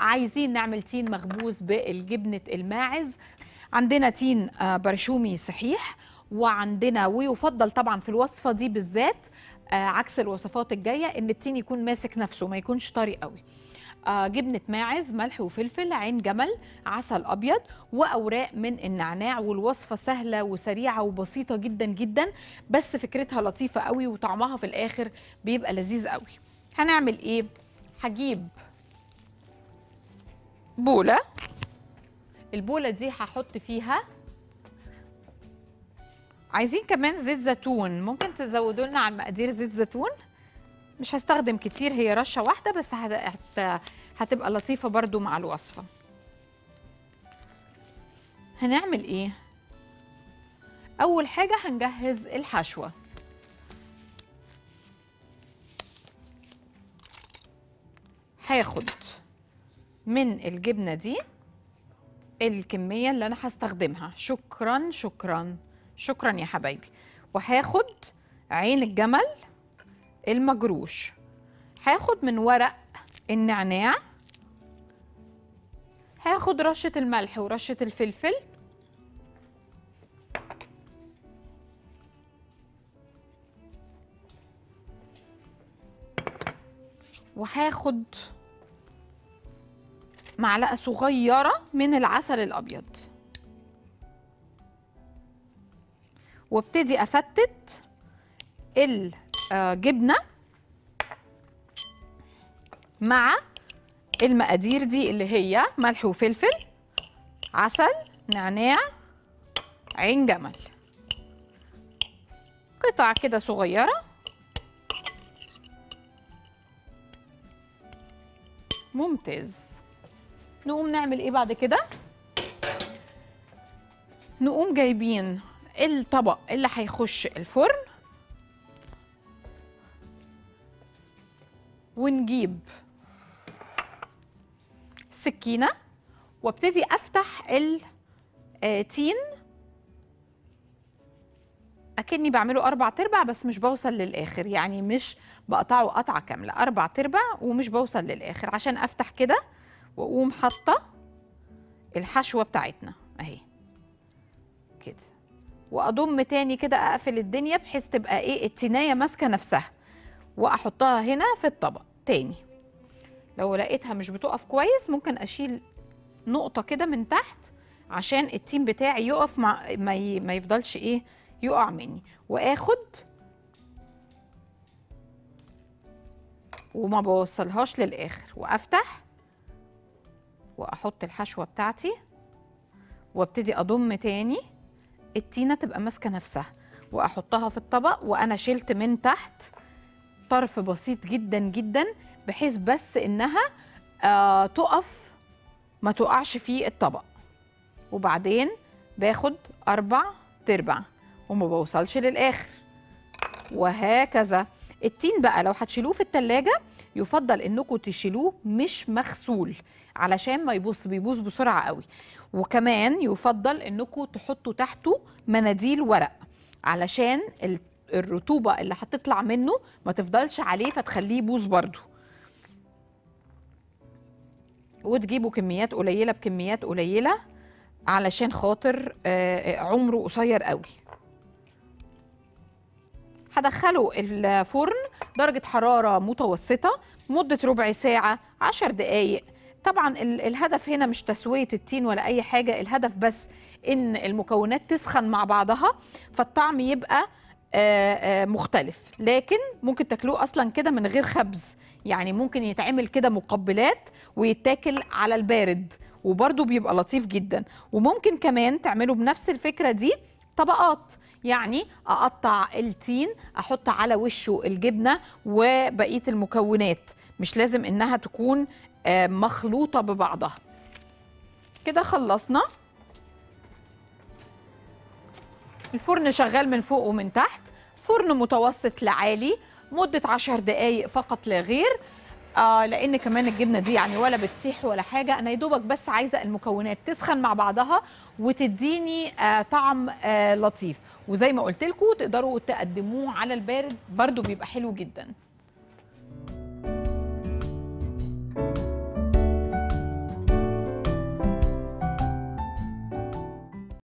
عايزين نعمل تين مخبوز بالجبنة الماعز. عندنا تين برشومي صحيح، وعندنا ويفضل طبعا في الوصفة دي بالذات عكس الوصفات الجاية ان التين يكون ماسك نفسه، ما يكونش طري قوي. جبنة ماعز، ملح وفلفل، عين جمل، عسل أبيض، وأوراق من النعناع. والوصفة سهلة وسريعة وبسيطة جدا جدا، بس فكرتها لطيفة قوي وطعمها في الآخر بيبقى لذيذ قوي. هنعمل إيه؟ هجيب بولة، البولة دي هحط فيها، عايزين كمان زيت زيتون، ممكن تزودوا لنا على المقادير زيت زيتون، مش هستخدم كتير، هي رشة واحدة بس هتبقى لطيفة برضو مع الوصفة. هنعمل ايه؟ اول حاجة هنجهز الحشوة. هاخد من الجبنة دي الكمية اللي انا هستخدمها، شكرا شكرا شكرا يا حبايبي. وهاخد عين الجمل المجروش، هاخد من ورق النعناع، هاخد رشة الملح ورشة الفلفل، وهاخد معلقة صغيرة من العسل الأبيض، وابتدي أفتت الجبنة مع المقادير دي اللي هي ملح وفلفل، عسل، نعناع، عين جمل، قطع كده صغيرة. ممتاز. نقوم نعمل ايه بعد كده؟ نقوم جايبين الطبق اللي هيخش الفرن، ونجيب سكينة وابتدي افتح التين اكني بعمله 4/4 بس مش بوصل للاخر، يعني مش بقطعه قطعة كاملة، 4/4 ومش بوصل للاخر، عشان افتح كده واقوم حاطة الحشوة بتاعتنا اهي كده، واضم تاني كده، اقفل الدنيا بحيث تبقى ايه التينية ماسكة نفسها، واحطها هنا في الطبق تاني. لو لقيتها مش بتقف كويس ممكن اشيل نقطة كده من تحت عشان التين بتاعي يقف ما يفضلش ايه يقع مني. واخد وما بوصلهاش للاخر، وافتح واحط الحشوة بتاعتي، وابتدي اضم تاني التينة تبقى ماسكة نفسها، واحطها في الطبق، وانا شلت من تحت طرف بسيط جدا جدا بحيث بس انها تقف ما تقعش في الطبق. وبعدين باخد 4/4 وما بوصلش للاخر، وهكذا. التين بقى لو هتشيلوه في التلاجة يفضل انكم تشيلوه مش مغسول علشان ما بيبوظ بسرعة قوي، وكمان يفضل انكم تحطوا تحته مناديل ورق علشان الرطوبة اللي هتطلع منه ما تفضلش عليه فتخليه يبوظ برضو. وتجيبوا كميات قليلة بكميات قليلة علشان خاطر عمره قصير قوي. هدخله الفرن درجة حرارة متوسطة مدة ربع ساعة 10 دقايق. طبعا الهدف هنا مش تسوية التين ولا أي حاجة، الهدف بس إن المكونات تسخن مع بعضها فالطعم يبقى مختلف. لكن ممكن تاكلوه أصلا كده من غير خبز، يعني ممكن يتعمل كده مقبلات ويتاكل على البارد وبرده بيبقى لطيف جدا. وممكن كمان تعملوا بنفس الفكرة دي طبقات، يعني اقطع التين احط على وشه الجبنه وبقيه المكونات، مش لازم انها تكون مخلوطه ببعضها. كده خلصنا. الفرن شغال من فوق ومن تحت، فرن متوسط لعالي، مده 10 دقايق فقط لا غير. لان كمان الجبنه دي يعني ولا بتسيح ولا حاجه، انا يدوبك بس عايزه المكونات تسخن مع بعضها وتديني طعم لطيف. وزي ما قلت لكم تقدروا تقدموه على البارد برضو بيبقى حلو جدا.